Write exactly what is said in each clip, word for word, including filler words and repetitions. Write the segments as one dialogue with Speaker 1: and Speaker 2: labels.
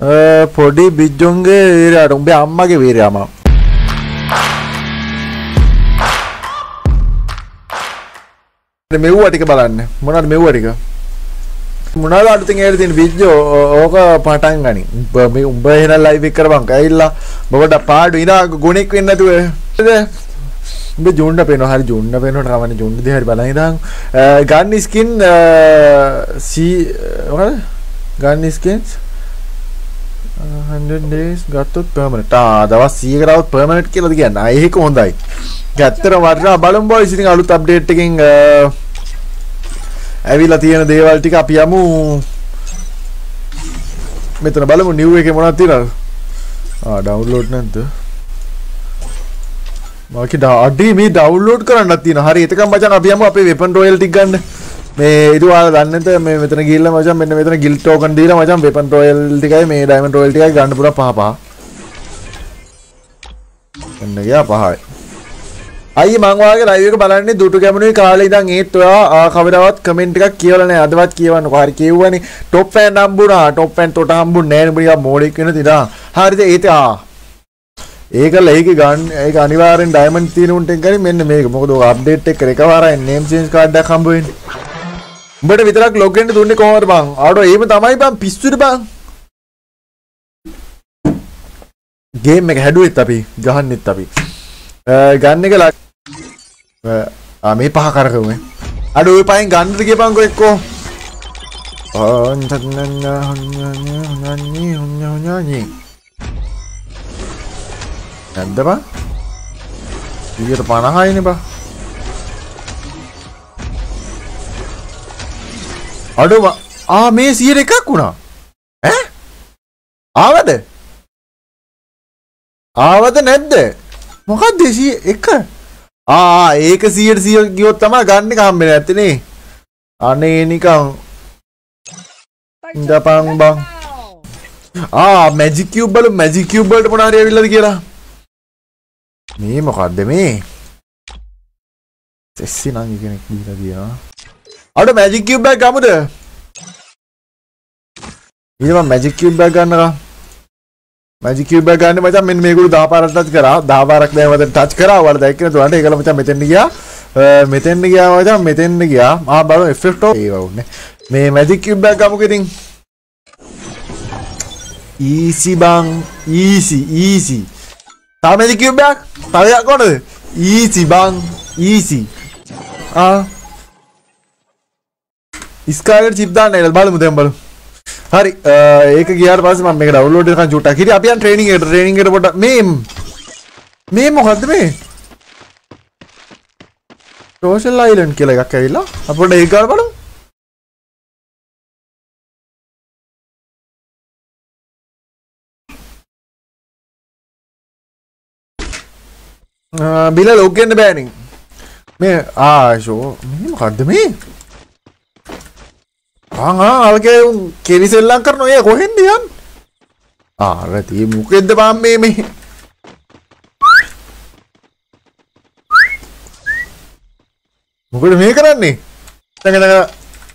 Speaker 1: පොඩි බිජ්ජොන්ගේ වීරයාට උඹේ අම්මගේ වීරයා මම. මෙව්වා ටික බලන්න. මොනවද මෙව්වා ටික? මොනවද අලුතින් ඇවිල්ලා තියෙන බිජ්ජෝ ඕක පටන් ගනි. මේ උඹ එහෙනම් ලයිව් එක කරපන්. ඇවිල්ලා බබට පාඩු ඉනා ගුණෙක් වෙන්න නැතුව. උඹ ජුන්න පේනවා. හරි ජුන්න පේනකොට කවන්නේ ජුන්න දිහා හරි බලන් ඉඳන්. ගන් ස්කින් සී මොකද? ගන් ස්කින්ස් one hundred days ගත්තොත් permanent. ආ දවස් සීයකට આવුත් permanent කියලාද කියන්නේ. ආ ඒක හොඳයි. ඇත්තටම වටිනා බලමු boys. ඉතින් අලුත් අප්ඩේට් එකකින් ඇවිල්ලා තියෙන දේවල් ටික අපි යමු. මෙතන බලමු new එකේ මොනවද තියෙනවද? ආ download නැද්ද? මාකි ඩාඩි මේ download කරන්නත් තියෙනවා. හරි එතකම් මචං අපි යමු අපේ weapon royal ටික ගන්න. මේ ඊට ඔයාලා දන්නේ නැත මේ මෙතන ගිහිල්ලා මචං මෙන්න මෙතන guild token දීලා මචං weapon royal ටිකයි මේ diamond royal ටිකයි ගන්න පුළුවන් පහ පහ. එන්න ගියා පහයි. අයියේ මං වාගේ live එක බලන්නේ දුටු ගැමුණුයි කාලේ ඉඳන් ඒත් ඔයා කවදාවත් කමෙන්ට් එකක් කියවලා නැහැ. අදවත් කියවන්නකෝ. හරි කියවුවනේ top fan හම්බුණා. top fan තොට හම්බුන්නේ නැහැ නේ. උඹ නිකන් මෝඩෙක් වෙන තිනා. හරිද ඒත් ආ ඒකල ඒක ගන්න ඒක අනිවාර්යෙන් diamond තියෙන උන්ට ගනි මෙන්න මේක. මොකද ඔය අප්ඩේට් එක එකවරයි name change card එකක් හම්බ වෙන්නේ. උඹට විතරක් log වෙන්න දුන්නේ කොහොමද බං? ආඩෝ එහෙම තමයි බං පිස්සුද බං? ගේම් එක හැදුවෙත් අපි ගහන්නෙත් අපි. ගන්න එක ආ මේ පහ කරකවුනේ. ආඩෝ ඔය පහෙන් ගන්නද කියපන්කෝ එක්කෝ. නැද්ද බං? ඊට පනහයිනේ බං. අඩුව ආ මේ සියයට එකක් වුණා. ඈ? ආවද? ආවද නැද්ද? මොකක්ද සිය එක? ආ ඒක සියයට සිය ගියොත් තමයි ගන්න එක හම්බෙන්නේ නැත්තේ නේ. අනේ නිකන් ඉඳපන් බං. ආ මැජික් කියුබ් වල මැජික් කියුබ් වලට මොන හරි ඇවිල්ලාද කියලා. මේ මොකද්ද මේ? සෙස්සි නම් කෙනෙක් දීලා තියෙනවා. අඩ මැජික් කියුබ් එකක් ගමුද? ඊළඟ මම මැජික් කියුබ් එකක් ගන්නවා. මැජික් කියුබ් එක ගන්න මචං මෙන්න මේගොල්ලෝ දහ පාරක් ටච් කරා. දහ පාරක් දැන් මම ටච් කරා. ඔයාලා දැක්ක නේද? උන්ට ඒකල මචං මෙතෙන් ගියා. මෙතෙන් ගියා මචං මෙතෙන් ගියා. ආ බලමු එෆෙක්ට් එක ඒව උන්නේ. මේ මැජික් කියුබ් එක ගමුකෝ ඉතින්. ඊසි බං ඊසි ඊසි. තා මැජික් කියුබ් එක තව එකක් කොහොමද? ඊසි බං ඊසි. ආ ස්කාලර් චිප් දාන්න නේද බලමු දැන් බලමු. හරි ඒක ගියාට පස්සේ මම මේක ඩවුන්ලෝඩ් කරන් චුට්ටක් හිටියා. අපි යන් ට්‍රේනින් එකට ට්‍රේනින් එකට පොඩ්ඩක් මේ මේ මොකද්ද මේ? සෝෂල් අයිලන්ඩ් කියලා එකක් ඇවිල්ලා. අපි පොඩ්ඩක් ඒක ගාලා බලමු. ආ බිල ලොග් වෙන්න බෑනේ. මේ ආ ෂෝ මේ මොකද්ද මේ? ආ අල්ගේ කෙලිසෙල්ලම් කරනවා ඒ කොහෙන්ද යන්නේ? ආ රටි මොකෙන්ද බම් මේ මේ? මොකද මේ කරන්නේ? නැග නැග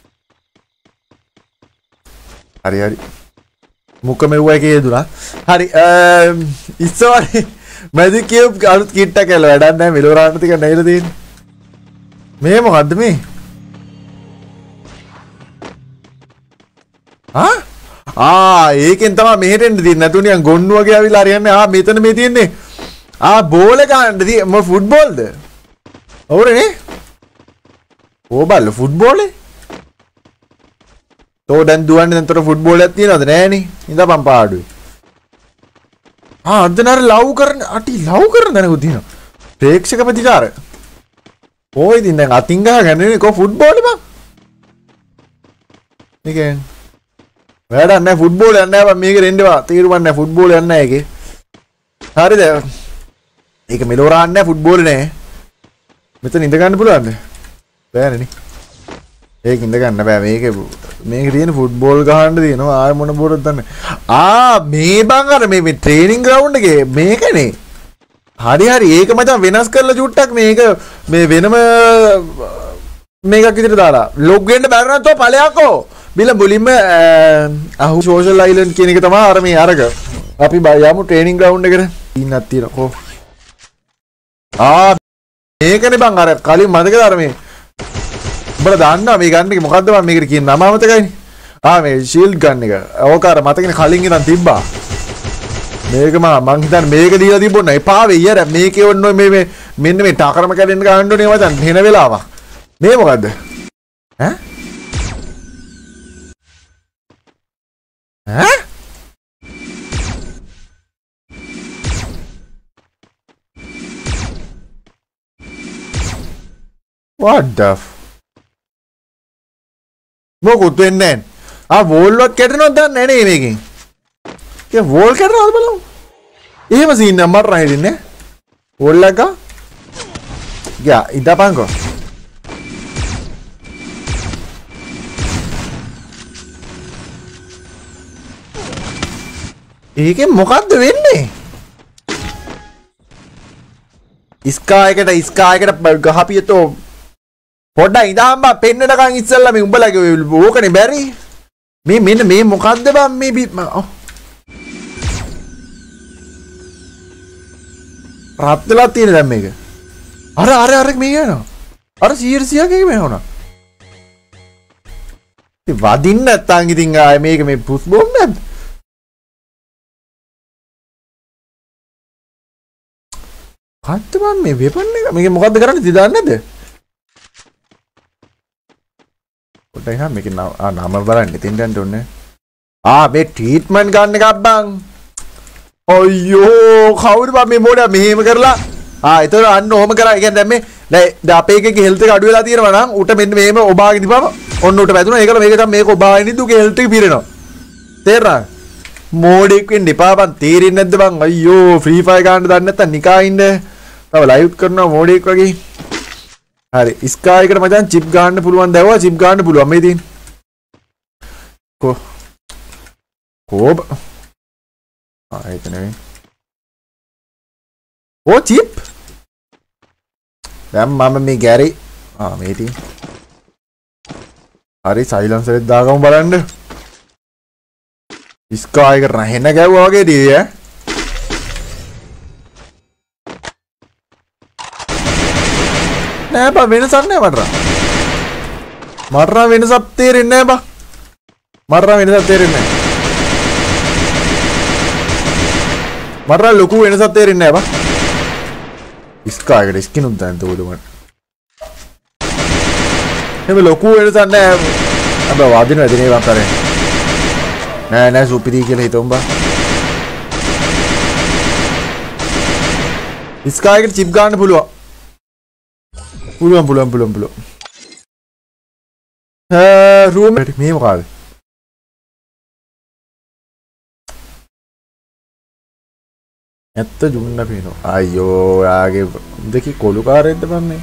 Speaker 1: හරි හරි මුක මෙව්වා එකේ දුනා. හරි ඉස්සවනේ මැජික් කියුබ් අලුත් කිට් එක කියලා වැඩක් නැහැ. මෙලොරාන්න ටික නැහිලා තියෙන්නේ. මේ මොකද්ද මේ? ආ ආ ඒකෙන් තමයි මෙහෙට එන්න තියෙන්නේ. නැතු නිකන් ගොන්නු වගේ ආවිලා හරියන්නේ. ආ මෙතන මේ තියෙන්නේ. ආ බෝල් එක ගන්න තියෙන්නේ. මො ෆුට්බෝල්ද? ඔව්නේ. ඕ බල්ල ෆුට්බෝලේ? තෝ දැන් දුවන්නේ නැතර ෆුට්බෝල් එකක් තියනවද? නෑනේ. ඉඳපන් පාඩුවේ. ආ අදනර ලව් කරන අටි ලව් කරන දැනකුත් තියෙනවා. ප්‍රේක්ෂක ප්‍රතිචාර. ඕයි ඉතින් දැන් අතින් ගහගන්නේ කො ෆුට්බෝලේ බං. නිකන් වැඩක් නැහැ ෆුට්බෝල් යන්නේ නැහැ බං මේක රෙන්ඩේවා තීරුමක් නැහැ ෆුට්බෝල් යන්නේ නැහැ ඒකේ. හරිද? ඒක මෙලොරාන්නේ නැහැ ෆුට්බෝල් නෑ. මෙතන ඉඳ ගන්න පුළුවන්ද? බෑනේ නේ. ඒක ඉඳ ගන්න බෑ මේකේ මේකේ තියෙන ෆුට්බෝල් ගහන්න තියෙනවා ආය මොන බෝරද දන්නේ. ආ මේ බං අර මේ මේ ට්‍රේනින් ග්‍රවුන්ඩ් එකේ මේකනේ. හරි හරි ඒක මචං වෙනස් කරලා චුට්ටක් මේක මේ වෙනම මේකක් විදිහට දාලා ලොග් වෙන්න බැරි නම් තෝ ඵලයක්ෝ බිල මුලින්ම අහු සෝෂල් අයිලන්ඩ් කියන එක තමයි අර මේ අරක. අපි යමු ට්‍රේනින් ග්‍රවුන්ඩ් එකට. ඉන්නක් තියෙනවා. කො. ආ මේකනේ බං අර කලින් මතකද අර මේ උඹලා දන්නවා මේ ගන්න එක මොකද්ද මම මේකට කියන නම අමතකයිනේ. ආ මේ ෂීල්ඩ් ගන්න එක. ඕක අර මතකනේ කලින් ඉඳන් තිබ්බා. මේක මම මං හිතන්නේ මේක දීලා තිබුණා. එපා වෙයි අර මේකේ ඔන්න මේ මේ මෙන්න මේ ටකරම කැඩෙන්න ගන්න ඕනේ මචං. හෙන වෙලාවක්. මේ මොකද්ද? ඈ? ඈ? What the f... මොකුත් වෙන්නේ නැහැ. ආ වෝල්වත් කැඩෙනවද දන්නේ නැහැ නේ මේකෙන්. ඒ වෝල් කැඩෙනවද බලමු. එහෙම සීන් එක මරලා හිටින්නේ. වෝල් එක ගියා ඉඳපන්කෝ. ඒකෙන් මොකද්ද වෙන්නේ? ඉස්කා එකට ඉස්කා එකට ගහපියතෝ පොඩ්ඩක් ඉඳහම් බා පෙන්නනකන් ඉස්සල්ලා මේ උඹලගේ ඕකනේ බැරි මේ මෙන්න මේ මොකද්ද බං මේ රත් වෙලා තියෙන දැන් මේක අර අර අර මේ යනවා අර සීර්සියගේ මේ වුණා ඉතින් වදින්න නැත්තම් ඉතින් ආයේ මේක මේ පුස් බෝම් නැද්ද හත්ත මම මේ වෙපන් එක මේක මොකද්ද කරන්නේ තියදන්නේ නැද්ද පොඩ්ඩක් හා මේක ආ නම බලන්න ඉතින් දැන් ඔන්නේ ආ මේ ට්‍රීට්මන්ට් ගන්න එකක් බං අයියෝ කවුද බං මේ මොඩ මෙහෙම කරලා ආ ඒතර අන්න ඔහම කරා ඒ කියන්නේ දැන් මේ දැන් අපේ එකේ හෙල්ත් එක අඩු වෙලා තියෙනවා නම් උට මෙන්න මෙහෙම ඔබාගෙන දීපම ඔන්න උට වැදුනා ඒකල මේක තමයි මේක ඔබාගෙන ඉදුගේ හෙල්ත් එක පිරෙනවා තේරෙනවද මෝඩෙක් වෙන්න එපා බං තේරෙන්නේ නැද්ද බං අයියෝ ෆ්‍රී ෆයර් ගන්න දන්නේ නැත්තම් නිකා ඉන්න තව ලයිව් කරනවා මෝඩෙක් වගේ හරි ස්කා එකට මචං චිප් ගන්න පුළුවන් දැවුවා චිප් ගන්න පුළුවන් මේ තියෙන කො කොබ ආ ඒක නෙවෙයි ඕ චිප් දැන් මම මේ ගැරි ආ මේ තියෙන හරි සයිලන්සර් එක දාගමු බලන්න ස්කා එකට රහෙන ගැව්වා වගේ දී ඈ නෑ බා වෙනසක් නෑ මටර මටර වෙනසක් තේරෙන්නේ නෑ බා මටර වෙනසක් තේරෙන්නේ නෑ මටර ලොකු වෙනසක් තේරෙන්නේ නෑ බා ඉස්කා එකට ස්කින් උත් දැන් තෝද මට එහෙම ලොකු වෙනසක් නෑ අබ වාදින වැදිනේ වන් කරේ නෑ නෑ සුපිරි කියලා හිතුම් බා ඉස්කා එකට චිප් ගන්න පුළුවන් පුළුවන් පුළුවන් පුළුවන් පුළුවන් ඈ රූම් එක මේ මොකද ඇත්ත ජුන්න පේනවා අයියෝ යාගේ දෙකේ කොළු කාරෙද්ද බම් මේ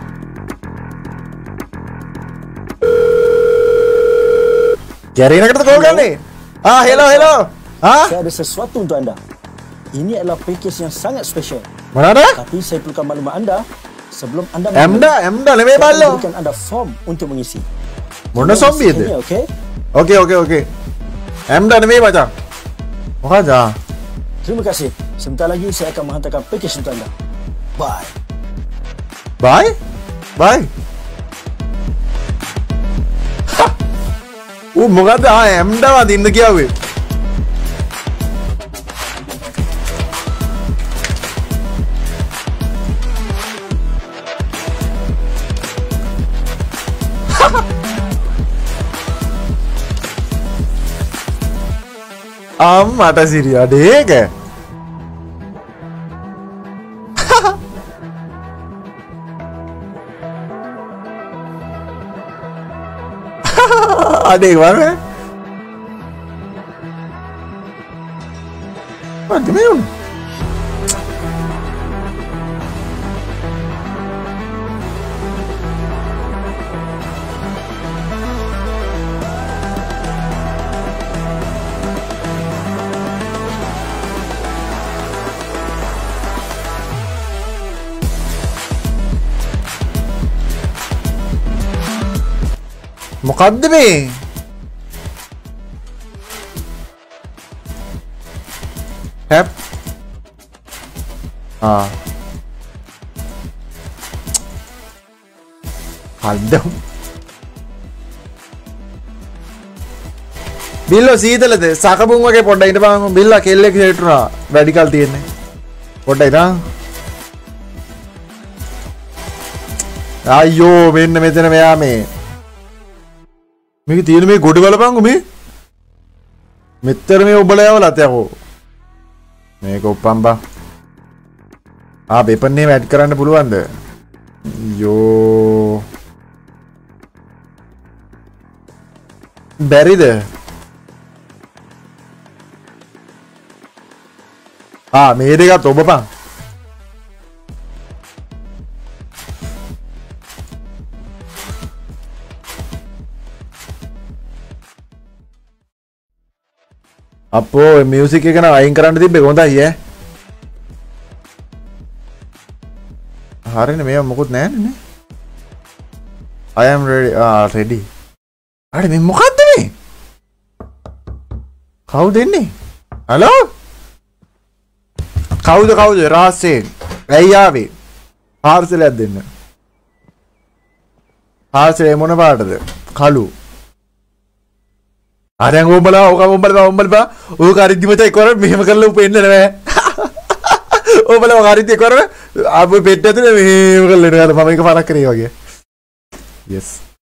Speaker 1: ගැරේනකටද කෝල් ගන්නේ ah hello hello ah
Speaker 2: saya ada sesuatu untuk anda ini adalah package yang sangat special
Speaker 1: mana ada
Speaker 2: tapi saya perlukan maklumat anda sebelum anda
Speaker 1: emda emda නෙමෙයි බල්ලෝ
Speaker 2: berikan anda form untuk mengisi
Speaker 1: මොන සොම්බියද
Speaker 2: okey
Speaker 1: okey okey okey emda නෙමෙයි මචං මොකද
Speaker 2: terima kasih sebentar lagi saya akan menghantarkan package untuk anda bye
Speaker 1: bye bye ඌ මොකද ආ emda වදින්න කියාවේ අම්මට සිරිය අඩේක අඩේ වරේ මොකද මේ උන් මොකද්ද මේ Have. Ah. Haldam. Billo සීතලද සකපුම් වගේ පොඩ්ඩක් ඉඳපන් බිල්ලා කෙල්ලෙක් හිටුණා වැඩි කල් තියෙන්නේ පොඩ්ඩක් ඉඳන් අයියෝ මෙන්න මෙතන මෙයා මේ මේක තියෙන මේ ගොඩ බලපංගු මේ මෙතර මේ ඔබලා යවලත් යකෝ මේක උප්පම් බා ආ බෙපන්නේ ඇඩ් කරන්න පුළුවන්ද යෝ බැරිද ආ මේ දෙකත් ඔබපන් අපෝ මියුසික් එක නම් අයින් කරන්න තිබ්බේ හොඳයි ඈ හරිනේ මේව මොකුත් නැන්නේ නේ I am ready ආ ready අර මේ මොකද්ද මේ කවුද එන්නේ හලෝ කවුද කවුද රහස්‍යයෙන් ඇයි ආවේ පාර්සලයක් දෙන්න පාර්සලේ මොන පාටද කළු අරන් උඹලා ඕක උඹලා උඹලා ඕක අරිද්දි මත එකවර මෙහෙම කරලා උපෙන්න නෑ උඹලා ඕක අරිද්දි එකවර ආපු පෙට්ට ඇතුලේ මෙහෙම කරලා එනවා මම එක පාරක් කරේ වගේ yes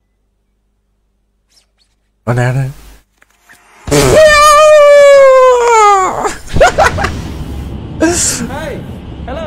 Speaker 1: අනන
Speaker 3: Hai, hello.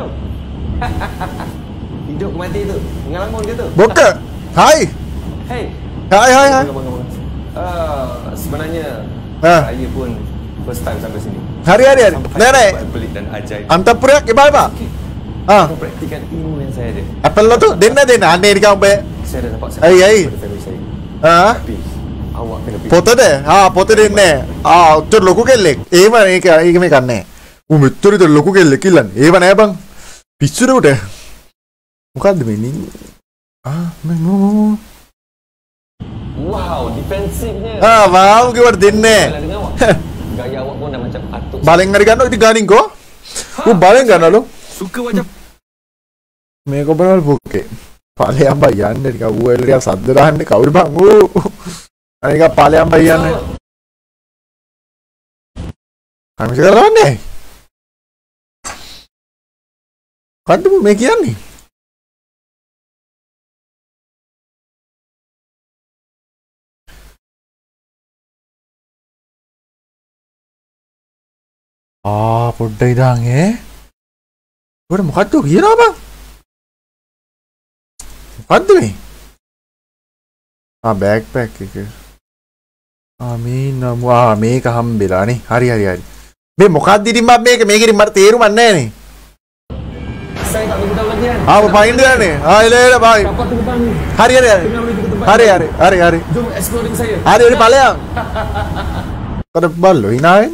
Speaker 3: Hidup mati tu, pengalaman dia tu.
Speaker 1: Boka, hai,
Speaker 3: Hey,
Speaker 1: hai hai hai.
Speaker 3: bangun, bangun. Uh, sebenarnya
Speaker 1: Ah.
Speaker 3: saya pun first time sampai sini.
Speaker 1: Hari hari hari.
Speaker 3: Sampai
Speaker 1: Nenek,
Speaker 3: buat pelik dan ajaib.
Speaker 1: Antapura ke mana? Ah,
Speaker 3: Aku praktikan ilmu yang saya ada.
Speaker 1: apel lo tu, denna denna, ane di kau be.
Speaker 3: Saya dah dapat
Speaker 1: Ai, ai.
Speaker 3: daripada family saya.
Speaker 1: Ah,
Speaker 3: Tapi awak kena pergi.
Speaker 1: pota deh, ah pota denna. Ah, tu loku kelek. Eh mana ini kaya ini kan ne. Um itu itu loku kelek kilan. Eh mana bang? Pisur udah. Bukan demi ini. Ah, memang.
Speaker 3: Wow, defensifnya.
Speaker 1: Ah, wow, kita denna.
Speaker 3: Kalau dengar awak, gaya awak pun dah macam atuk.
Speaker 1: Baling ngari kan itu ganing ko? Ku baling kan lo?
Speaker 3: Suka wajah.
Speaker 1: මේක බලවල් බුක්කේ පලයම් බයි යන්නේ නිකන් ඌ එල්ලියා සද්ද දාන්නේ කවුරු බං ඌ අනික පලයම් බයි යන්නේ කමිස කරන්නේ කද්ද මේ කියන්නේ ආ පොඩ්ඩයි දාන් ඒ ඔර මොකද්ද කියනවා බං මොකද්ද මේ ආ බෑග්පැක් එක ආ මේ නම ආ මේක හම්බෙලානේ හරි හරි හරි මේ මොකක්ද ඉතින් මම මේක මේක ඉතින් මට තේරුමක් නැහැ නේ
Speaker 3: Saya tak boleh tahu lagi kan.
Speaker 1: ආ මම පයින් දාන්නේ ආ එල එල බයි
Speaker 3: Kapal tu depan ni.
Speaker 1: හරි හරි හරි
Speaker 3: Tengah menuju ke tempat.
Speaker 1: හරි හරි හරි හරි
Speaker 3: Jom explore dengan saya.
Speaker 1: හරි හරි ඵලයන් කර බල්ලෝ hinaවෙන්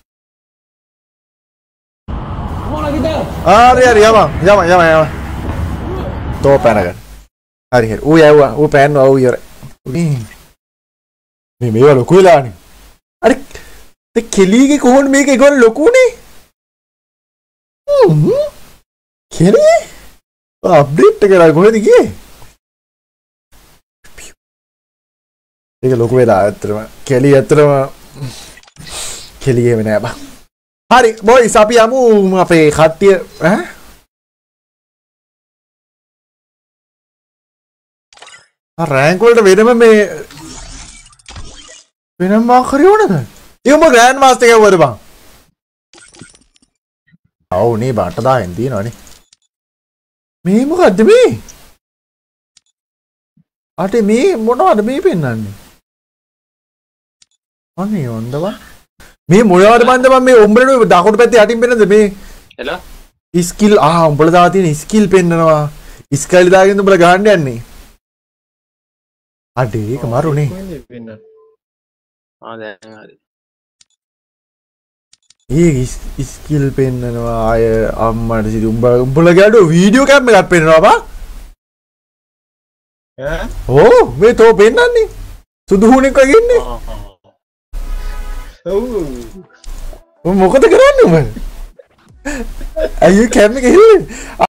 Speaker 3: Mau lah kita.
Speaker 1: හරි හරි යම යම යම යම තෝ පැනගන්න හරි හරි ඌ යවුවා ඌ පෑන්නවා ඌ ඉවරයි මේ මේ මේවා ලොකු වෙලානේ අර ඒ කෙලීගේ කොහොමද මේක ඒගොල්ලෝ ලොකුනේ හ්ම් කෙලී අප්ඩේට් එක කරලා කොහෙද ගියේ ඒක ලොකු වෙලා ඇත්තටම කෙලී ඇත්තටම කෙලියෙම නෑ බං හරි බොයිස් අපි යමු අපේ කට්ටිය ඈ රෑන්ක් වලට වෙනම මේ වෙනම ආකාරය ඕනද? ඒ උඹ ග්‍රෑන්ඩ් මාස්ටර් එක වුවද බං? ඔව් නේ බාට දාගෙන තියෙනවනේ. මේ මොකද්ද මේ? අටේ මේ මොනවද මේ පෙන්වන්නේ? අනේ හොඳව. මේ මොනවද බන්ද මම මේ උඹලනේ දකුණු පැත්තේ යටින් පෙන්නද මේ?
Speaker 3: Hello.
Speaker 1: ස්කිල් ආ උඹලා දාලා තියෙන ස්කිල් පෙන්නනවා. ස්කයිල් දාගෙන උඹලා ගහන්න යන්නේ. අඩේ ඒක මරුනේ.
Speaker 3: Mana benar? Ah, dah hari.
Speaker 1: ඒ ස්කිල් පෙන්නනවා අය අම්මට සිදු උඹ උඹලා ගැඩෝ වීඩියෝ කැම් එකක් පෙන්නනවා බා.
Speaker 3: Eh?
Speaker 1: ඕ මේ තෝ පෙන්නන්නේ. සුදු හුණෙක් වගේ ඉන්නේ.
Speaker 3: Oh.
Speaker 1: උඹ මොකද කරන්නේ උඹ? ඇයි කැම එක හිල්ලෙන්නේ?